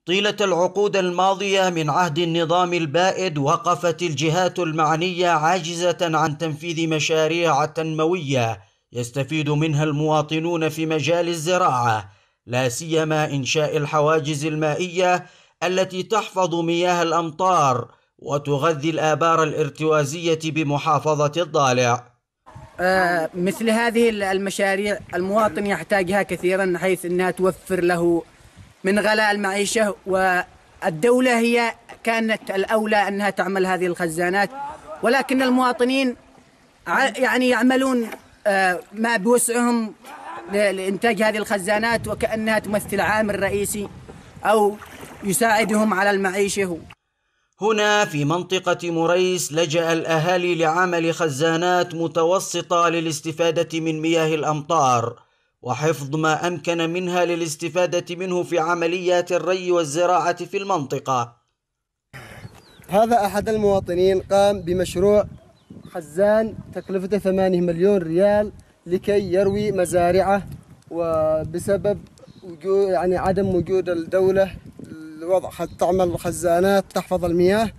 طيلة العقود الماضية من عهد النظام البائد وقفت الجهات المعنية عاجزة عن تنفيذ مشاريع تنموية يستفيد منها المواطنون في مجال الزراعة، لا سيما إنشاء الحواجز المائية التي تحفظ مياه الأمطار وتغذي الآبار الارتوازية بمحافظة الضالع. مثل هذه المشاريع المواطن يحتاجها كثيرا، حيث أنها توفر له من غلاء المعيشة، والدولة هي كانت الأولى أنها تعمل هذه الخزانات، ولكن المواطنين يعني يعملون ما بوسعهم لإنتاج هذه الخزانات، وكأنها تمثل عامل رئيسي أو يساعدهم على المعيشة. هنا في منطقة مريس لجأ الأهالي لعمل خزانات متوسطة للاستفادة من مياه الأمطار وحفظ ما أمكن منها للاستفادة منه في عمليات الري والزراعة في المنطقة. هذا أحد المواطنين قام بمشروع خزان تكلفته 8 مليون ريال لكي يروي مزارعه، وبسبب يعني عدم وجود الدولة الوضع تعمل خزانات تحفظ المياه،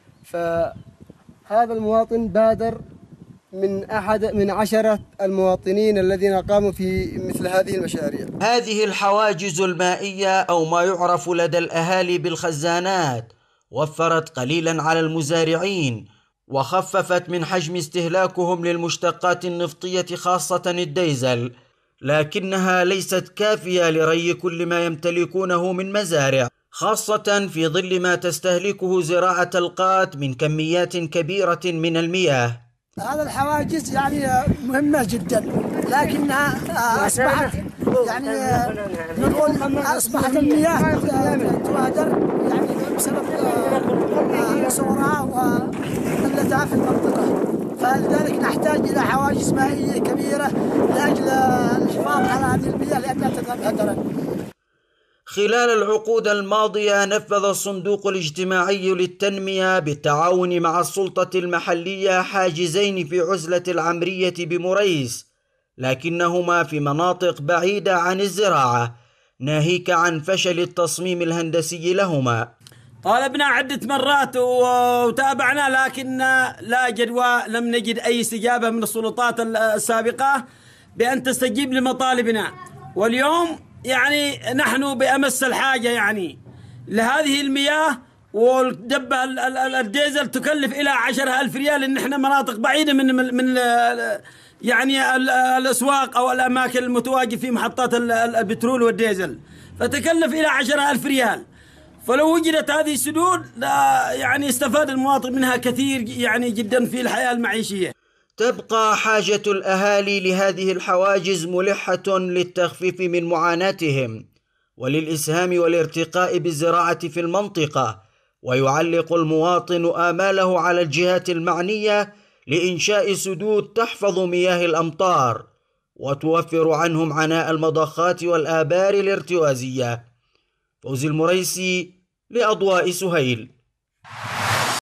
فهذا المواطن بادر من 10 المواطنين الذين قاموا في مثل هذه المشاريع. هذه الحواجز المائية أو ما يعرف لدى الأهالي بالخزانات وفرت قليلا على المزارعين وخففت من حجم استهلاكهم للمشتقات النفطية خاصة الديزل، لكنها ليست كافية لري كل ما يمتلكونه من مزارع، خاصة في ظل ما تستهلكه زراعة القات من كميات كبيرة من المياه. هذا الحواجز يعني مهمة جدا، لكنها أصبحت يعني نقول أصبحت المياه تهدر يعني بسبب صورها وقلتها في المنطقة، فلذلك نحتاج إلى حواجز مائية كبيرة لأجل الحفاظ على هذه المياه لأنها تذهب هدرا. خلال العقود الماضية نفذ الصندوق الاجتماعي للتنمية بالتعاون مع السلطة المحلية حاجزين في عزلة العمرية بمريس، لكنهما في مناطق بعيدة عن الزراعة، ناهيك عن فشل التصميم الهندسي لهما. طالبنا عدة مرات وتابعنا، لكن لا جدوى، لم نجد أي استجابة من السلطات السابقة بأن تستجيب لمطالبنا. واليوم يعني نحن بأمس الحاجة يعني لهذه المياه، والدبة الديزل تكلف إلى 10,000 ريال، إن إحنا مناطق بعيدة من يعني الأسواق أو الأماكن المتواجد في محطات البترول والديزل، فتكلف إلى 10,000 ريال. فلو وجدت هذه السدود يعني استفاد المواطن منها كثير يعني جدا في الحياة المعيشية. تبقى حاجة الأهالي لهذه الحواجز ملحة للتخفيف من معاناتهم وللإسهام والارتقاء بالزراعة في المنطقة، ويعلق المواطن آماله على الجهات المعنية لإنشاء سدود تحفظ مياه الأمطار وتوفر عنهم عناء المضخات والآبار الارتوازية. فوزي المريسي لأضواء سهيل.